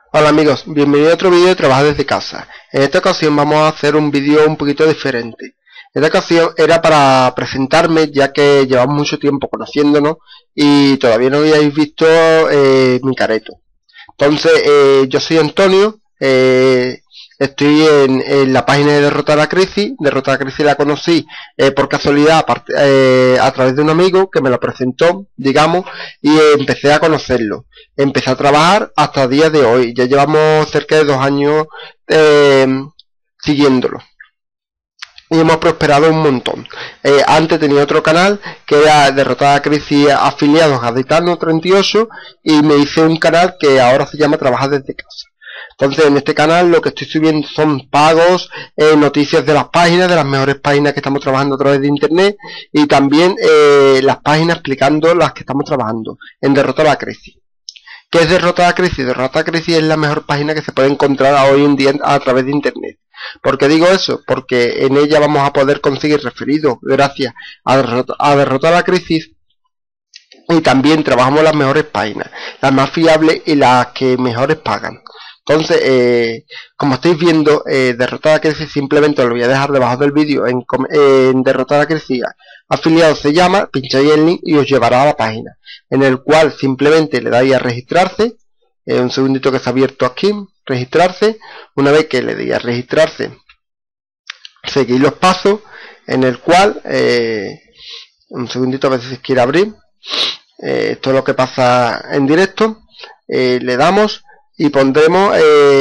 Hola amigos, bienvenidos a otro vídeo de trabajo desde casa. En esta ocasión vamos a hacer un vídeo un poquito diferente. Esta ocasión era para presentarme, ya que llevamos mucho tiempo conociéndonos y todavía no habíais visto mi careto. Entonces, yo soy Antonio, estoy en la página de Derrota a la Crisis. Derrota a la Crisis la conocí por casualidad a través de un amigo que me lo presentó, digamos, y empecé a conocerlo. Empecé a trabajar hasta el día de hoy. Ya llevamos cerca de 2 años siguiéndolo. Y hemos prosperado un montón. Antes tenía otro canal que era Derrota a la Crisis afiliados a Gaditano 38 y me hice un canal que ahora se llama Trabajar desde casa. Entonces en este canal lo que estoy subiendo son pagos, noticias de las páginas, de las mejores páginas que estamos trabajando a través de internet, y también las páginas explicando las que estamos trabajando en Derrota a la Crisis. ¿Qué es Derrota a la Crisis? Derrota a la Crisis es la mejor página que se puede encontrar hoy en día a través de internet. ¿Por qué digo eso? Porque en ella vamos a poder conseguir referidos gracias a Derrota a la Crisis, y también trabajamos las mejores páginas, las más fiables y las que mejores pagan. Entonces, como estáis viendo, Derrota a la Crisis, simplemente os lo voy a dejar debajo del vídeo en Derrota a la Crisis afiliado se llama, pincháis el link y os llevará a la página, en el cual simplemente le dais a registrarse. Un segundito que se ha abierto aquí, registrarse. Una vez que le deis a registrarse, seguís los pasos, en el cual, un segundito a ver si se quiere abrir. Esto es lo que pasa en directo. Le damos y pondremos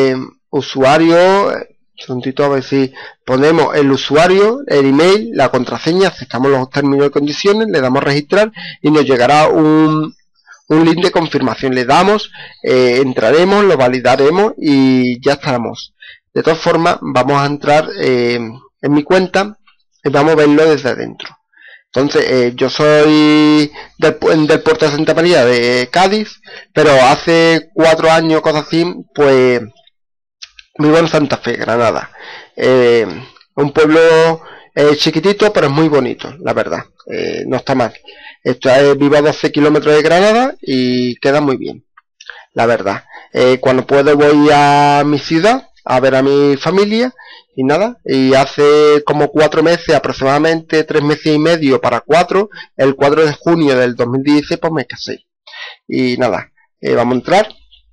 usuario, un segundito a ver si ponemos el usuario, el email, la contraseña, aceptamos los términos y condiciones, le damos a registrar y nos llegará un link de confirmación. Le damos, entraremos, lo validaremos y ya estaremos. De todas formas, vamos a entrar en mi cuenta y vamos a verlo desde adentro. Entonces, yo soy del puerto de Santa María de Cádiz, pero hace 4 años, cosas así, pues vivo en Santa Fe, Granada. Un pueblo chiquitito, pero es muy bonito, la verdad. No está mal. Vivo a 12 kilómetros de Granada y queda muy bien, la verdad. Cuando puedo voy a mi ciudad a ver a mi familia y nada. Y hace como 4 meses, aproximadamente 3 meses y medio para 4, el 4 de junio del 2016, pues me casé. Y nada, vamos a entrar.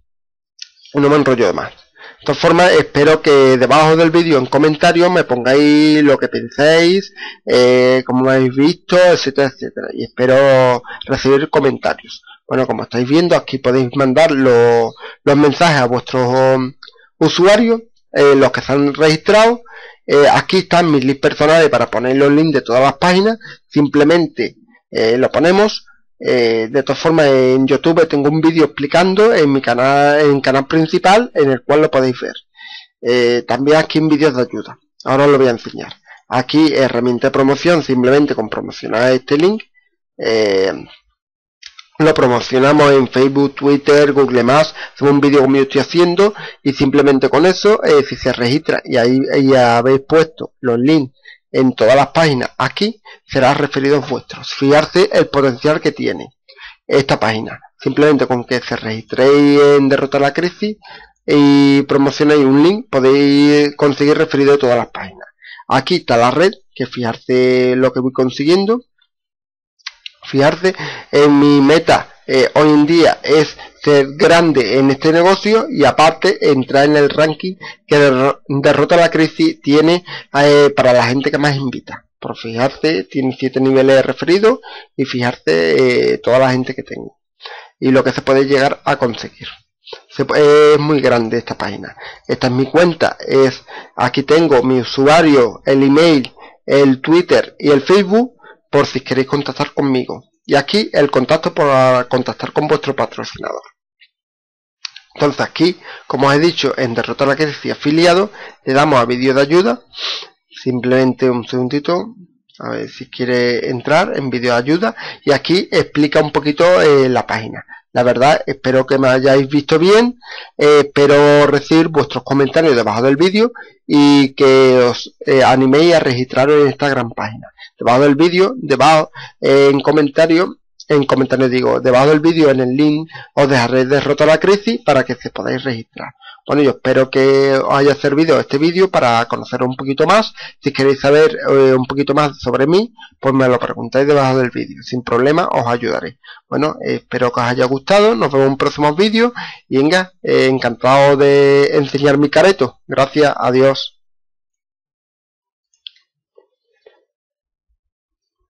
No me enrollo de más. De todas formas, espero que debajo del vídeo en comentarios me pongáis lo que penséis, como lo habéis visto, etcétera, etcétera. Y espero recibir comentarios. Bueno, como estáis viendo, aquí podéis mandar los mensajes a vuestros usuarios, los que se han registrado. Aquí están mis links personales para poner los links de todas las páginas. Simplemente lo ponemos. De todas formas, en YouTube tengo un vídeo explicando en mi canal principal, en el cual lo podéis ver. También aquí en vídeos de ayuda. Ahora os lo voy a enseñar. Aquí herramienta de promoción, simplemente con promocionar este link. Lo promocionamos en Facebook, Twitter, Google+, hacemos un vídeo como yo estoy haciendo, y simplemente con eso, si se registra y ahí ya habéis puesto los links en todas las páginas, aquí será referidos vuestros. Fijarse el potencial que tiene esta página. Simplemente con que se registréis en Derrota a la Crisis y promocionéis un link, podéis conseguir referido de todas las páginas. Aquí está la red, que fijarse lo que voy consiguiendo. Fijarse en mi meta hoy en día es ser grande en este negocio, y aparte entrar en el ranking que Derrota a la Crisis tiene para la gente que más invita. Por fijarse, tiene 7 niveles de referidos, y fijarse toda la gente que tengo y lo que se puede llegar a conseguir. Es muy grande esta página. Esta es mi cuenta. Aquí tengo mi usuario, el email, el Twitter y el Facebook, por si queréis contactar conmigo. Y aquí el contacto para contactar con vuestro patrocinador. Entonces aquí, como os he dicho, en Derrota a la Crisis afiliado, le damos a vídeo de ayuda. Simplemente un segundito, a ver si quiere entrar en vídeo de ayuda. Y aquí explica un poquito la página. La verdad, espero que me hayáis visto bien. Espero recibir vuestros comentarios debajo del vídeo y que os animéis a registraros en esta gran página. Debajo del vídeo, debajo en comentarios, en comentarios, digo, debajo del vídeo en el link os dejaré Derrota a la Crisis para que se podáis registrar. Bueno, yo espero que os haya servido este vídeo para conocer un poquito más. Si queréis saber un poquito más sobre mí, pues me lo preguntáis debajo del vídeo. Sin problema os ayudaré. Bueno, espero que os haya gustado. Nos vemos en próximos vídeos. Y venga, encantado de enseñar mi careto. Gracias, adiós.